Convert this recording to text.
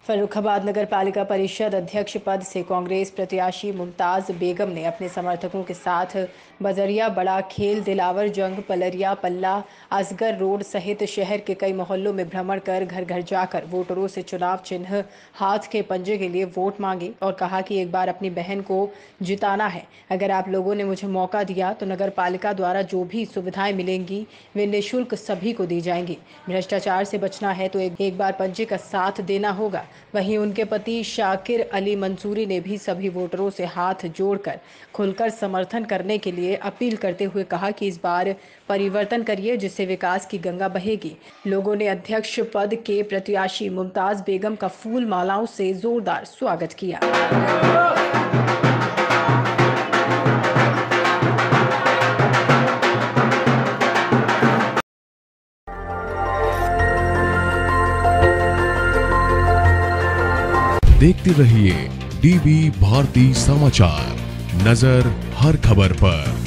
फर्रुखाबाद नगर पालिका परिषद अध्यक्ष पद से कांग्रेस प्रत्याशी मुमताज बेगम ने अपने समर्थकों के साथ बजरिया, बड़ा खेल, दिलावर जंग, पलरिया, पल्ला, असगर रोड सहित शहर के कई मोहल्लों में भ्रमण कर घर घर जाकर वोटरों से चुनाव चिन्ह हाथ के पंजे के लिए वोट मांगे और कहा कि एक बार अपनी बहन को जिताना है। अगर आप लोगों ने मुझे मौका दिया तो नगर पालिका द्वारा जो भी सुविधाएं मिलेंगी वे निःशुल्क सभी को दी जाएंगी। भ्रष्टाचार से बचना है तो एक बार पंजे का साथ देना होगा। वहीं उनके पति शाकिर अली मंसूरी ने भी सभी वोटरों से हाथ जोड़कर खुलकर समर्थन करने के लिए अपील करते हुए कहा कि इस बार परिवर्तन करिए जिससे विकास की गंगा बहेगी। लोगों ने अध्यक्ष पद के प्रत्याशी मुमताज बेगम का फूल मालाओं से जोरदार स्वागत किया। देखते रहिए डीवी भारती समाचार, नजर हर खबर पर।